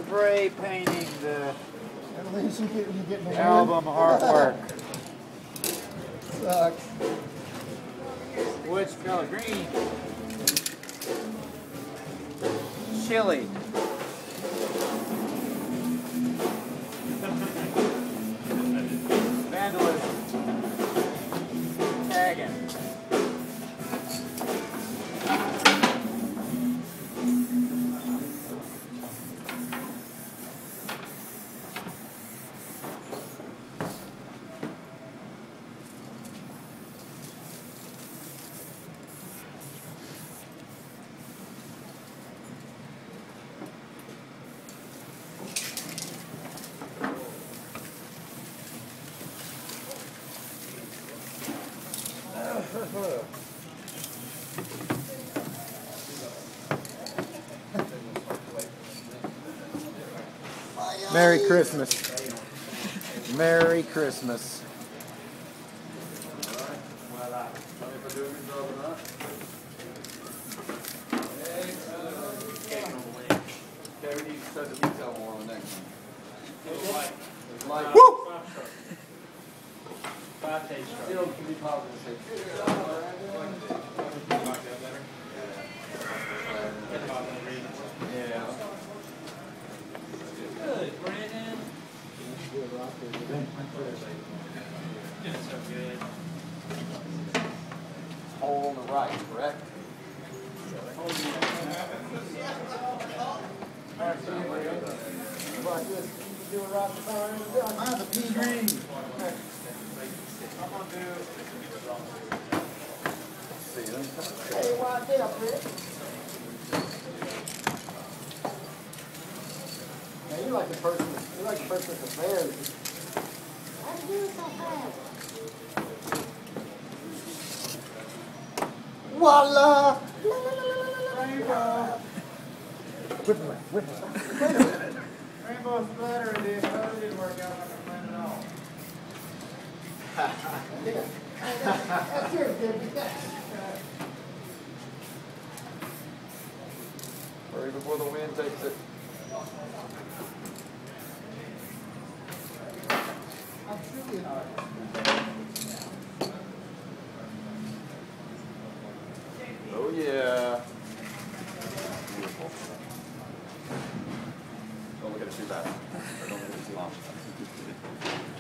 spray painting the At least you get the album artwork. Sucks. Which color? Green. Chili. Vandalism. Tagging. Merry Christmas. Merry Christmas. Woo! Good, Brandon. Doing so good. Hole on the right, correct? Mine's a pea green. I'm gonna do. See them? Hey, why did I Rick? Man, you're like the person with the bears. How do you do it so fast? Voila! Rainbow. Whippoorwill. Rainbow splatter in the color didn't work out like I planned at all. That's yours, Debbie. Hurry before the wind takes it. I'm truly an artist. Oh yeah. Beautiful. Don't look at it too bad. Or don't look at it too long.